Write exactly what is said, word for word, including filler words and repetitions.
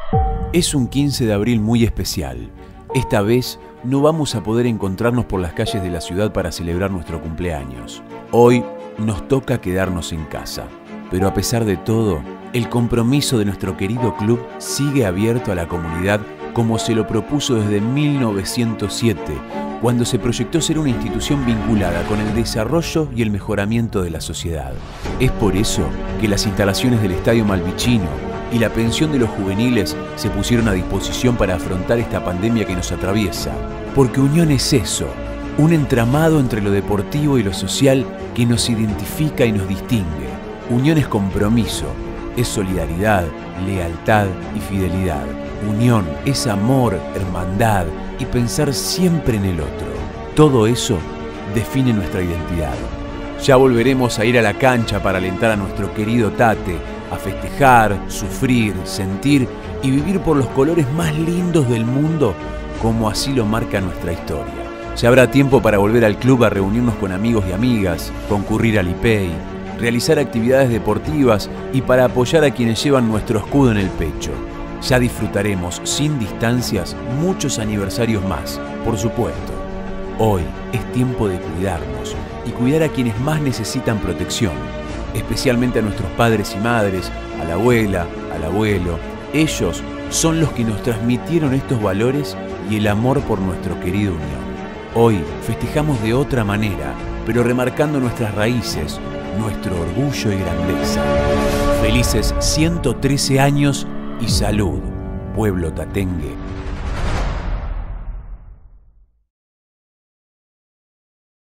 Es un quince de abril muy especial. Esta vez no vamos a poder encontrarnos por las calles de la ciudad para celebrar nuestro cumpleaños. Hoy nos toca quedarnos en casa. Pero a pesar de todo, el compromiso de nuestro querido club sigue abierto a la comunidad como se lo propuso desde mil novecientos siete, cuando se proyectó ser una institución vinculada con el desarrollo y el mejoramiento de la sociedad. Es por eso que las instalaciones del Estadio Malvicino y la pensión de los juveniles se pusieron a disposición para afrontar esta pandemia que nos atraviesa. Porque unión es eso, un entramado entre lo deportivo y lo social que nos identifica y nos distingue. Unión es compromiso, es solidaridad, lealtad y fidelidad. Unión es amor, hermandad y pensar siempre en el otro. Todo eso define nuestra identidad. Ya volveremos a ir a la cancha para alentar a nuestro querido Tate, a festejar, sufrir, sentir y vivir por los colores más lindos del mundo, como así lo marca nuestra historia. Ya habrá tiempo para volver al club a reunirnos con amigos y amigas, concurrir al I P E I, realizar actividades deportivas y para apoyar a quienes llevan nuestro escudo en el pecho. Ya disfrutaremos sin distancias muchos aniversarios más, por supuesto. Hoy es tiempo de cuidarnos y cuidar a quienes más necesitan protección, especialmente a nuestros padres y madres, a la abuela, al abuelo. Ellos son los que nos transmitieron estos valores y el amor por nuestro querido Unión. Hoy festejamos de otra manera, pero remarcando nuestras raíces, nuestro orgullo y grandeza. Felices ciento trece años y salud, pueblo tatengue.